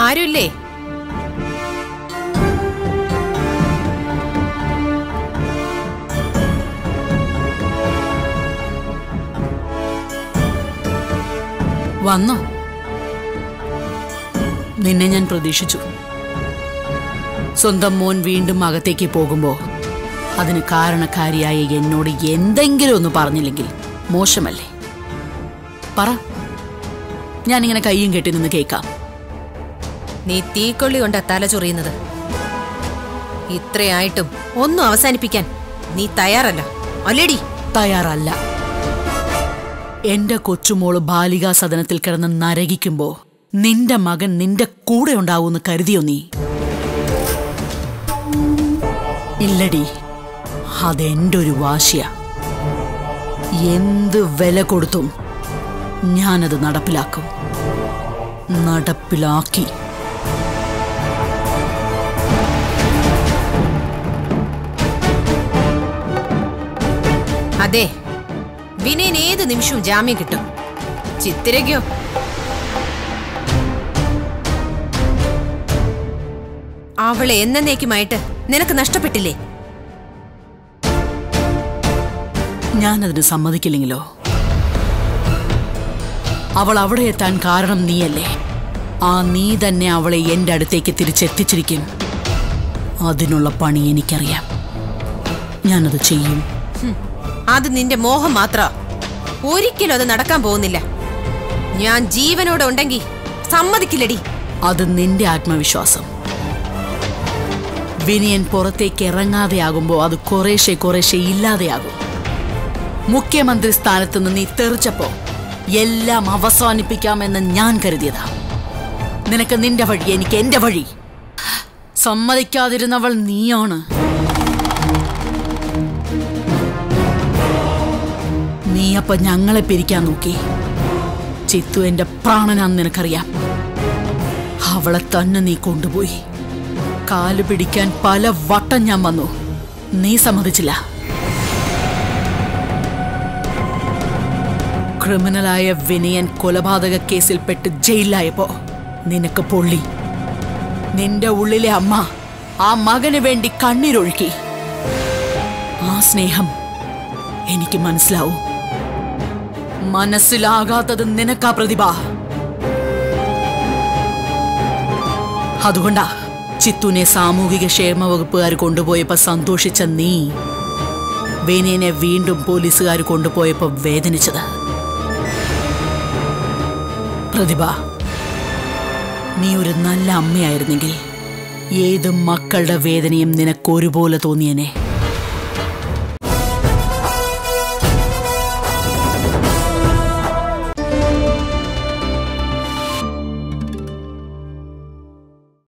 ആരുമില്ലേ? വന്നോ? നിന്നെ ഞാൻ പ്രതീക്ഷിച്ചു. സ്വന്തം മോൻ വീണ്ടും അകത്തേക്ക് പോകുമ്പോ അതിന് കാരണക്കാരിയായ എന്നോട് എന്തെങ്കിലും ഒന്ന് പറഞ്ഞില്ലെങ്കിൽ മോശമല്ലേ? പറ, ഞാനിങ്ങനെ കയ്യും കെട്ടി നിന്ന് കേൾക്കാം. നീ തീക്കൊള്ളി കൊണ്ടാ തല ചൊറിയുന്നത്. ഇത്രയായിട്ടും ഒന്നും അവസാനിപ്പിക്കാൻ നീ തയ്യാറല്ല അല്ലേടി? തയ്യാറല്ല. എന്റെ കൊച്ചുമോള് ബാലികാ സദനത്തിൽ കിടന്ന് നരകിക്കുമ്പോ നിന്റെ മകൻ നിന്റെ കൂടെ ഉണ്ടാവൂന്ന് കരുതിയോ നീ? ഇല്ലടി, അതെന്റെ ഒരു വാശിയ. എന്ത് വില കൊടുത്തും ഞാനത് നടപ്പിലാക്കും. നടപ്പിലാക്കി. അതെ, വിനയന് ഏത് നിമിഷവും ജാമ്യം കിട്ടും. ചിത്തിരയ്ക്കോ? അവളെ എന്നേക്കുമായിട്ട് നിനക്ക് നഷ്ടപ്പെട്ടില്ലേ? ഞാനതിന് സമ്മതിക്കില്ലെങ്കിലോ? അവൾ അവിടെ എത്താൻ കാരണം നീയല്ലേ? ആ നീ തന്നെ അവളെ എന്റെ അടുത്തേക്ക് തിരിച്ചെത്തിച്ചിരിക്കും. അതിനുള്ള പണി എനിക്കറിയാം. ഞാനത് ചെയ്യും. അത് നിന്റെ മോഹം മാത്ര. ഒരിക്കലും അത് നടക്കാൻ പോകുന്നില്ല. ഞാൻ ജീവനോടെ ഉണ്ടെങ്കിൽ സമ്മതിക്കില്ലടി. അത് നിന്റെ ആത്മവിശ്വാസം. വിനയൻ പുറത്തേക്ക് ഇറങ്ങാതെയാകുമ്പോ അത് കുറേശ്ശെ കുറേശ്ശെ ഇല്ലാതെയാകും. മുഖ്യമന്ത്രി സ്ഥാനത്തുനിന്ന് നീ തെറിച്ചപ്പോ എല്ലാം അവസാനിപ്പിക്കാമെന്ന് ഞാൻ കരുതിയതാ. നിനക്ക് നിന്റെ വഴി, എനിക്ക് എന്റെ വഴി. സമ്മതിക്കാതിരുന്നവൾ നീയാണ്. നീയപ്പ ഞങ്ങളെ പിരിക്കാൻ നോക്കി. ചിത്തു എന്റെ പ്രാണനാന്ന് നിനക്കറിയാം. അവളെ തന്നെ നീ കൊണ്ടുപോയി. കാല് പിടിക്കാൻ പല വട്ടം ഞാൻ വന്നു. നീ സമ്മതിച്ചില്ല. ക്രിമിനലായ വിനയൻ കൊലപാതക കേസിൽപ്പെട്ട് ജയിലിലായപ്പോ നിനക്ക് പൊള്ളി. നിന്റെ ഉള്ളിലെ അമ്മ ആ മകന് വേണ്ടി കണ്ണീരൊഴുക്കി. ആ സ്നേഹം എനിക്ക് മനസ്സിലാവും. മനസ്സിലാകാത്തത് നിനക്കാ പ്രതിഭ. അതുകൊണ്ടാ ചിത്തുനെ സാമൂഹിക ക്ഷേമ വകുപ്പുകാർ കൊണ്ടുപോയപ്പോ സന്തോഷിച്ച നീ വിനയനെ വീണ്ടും പോലീസുകാർ കൊണ്ടുപോയപ്പോ വേദനിച്ചത്. പ്രതിഭ, നീ ഒരു നല്ല അമ്മയായിരുന്നെങ്കിൽ ഏത് മക്കളുടെ വേദനയും നിനക്കൊരുപോലെ തോന്നിയനെ.